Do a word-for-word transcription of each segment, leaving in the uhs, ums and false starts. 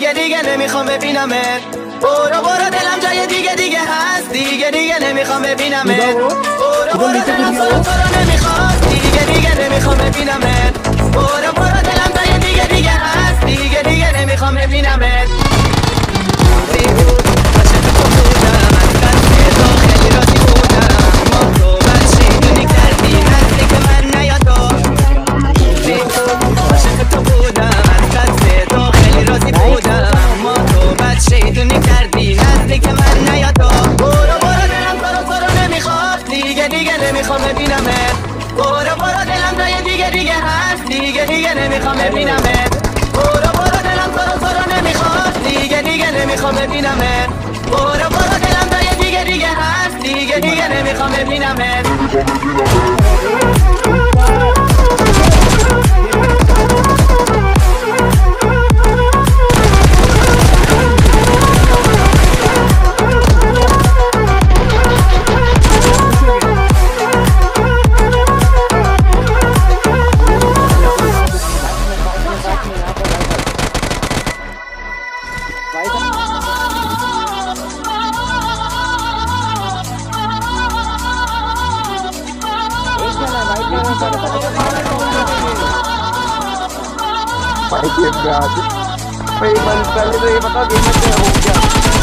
دیگه دیگه نمیخوام ببینمت. برو برو دلم جای دیگه دیگه هست، دیگه دیگه نمیخوام ببینمت. برو برو دلم تو رو تو رو نمیخواد، دیگه دیگه نمیخوام ببینمت. برو برو دلم جای دیگه دیگه هست، دیگه دیگه نمیخوام ببینمت. شیطونی کردی نزدیک من نیا تو. برو برو دلم تو رو تو رو نمیخواد، دیگه دیگه نمیخوام ببینمت. برو برو دلم جای دیگه دیگه هست، دیگه دیگه نمیخوام ببینمت. برو برو دلم تو رو تو رو نمیخواد، دیگه دیگه نمیخوام ببینمت. برو برو دلم جای دیگه دیگه هست، دیگه دیگه نمیخوام ببینمت. भाई बंद पहले तो ये बता देना क्या हो गया.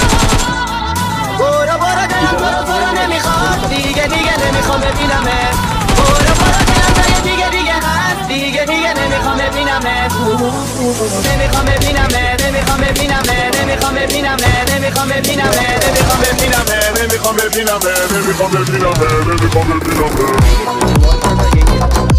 برو برو دلم تو رو تو رو نمیخواد، دیگه دیگه نمیخوام ببینمت. برو برو دلم جای دیگه دیگه هست، دیگه دیگه نمیخوام ببینمت. نمیخوام ببینمت، نمیخوام ببینمت، نمیخوام ببینمت، نمیخوام ببینمت، نمیخوام ببینمت، نمیخوام ببینمت، نمیخوام ببینمت، نمیخوام ببینمت.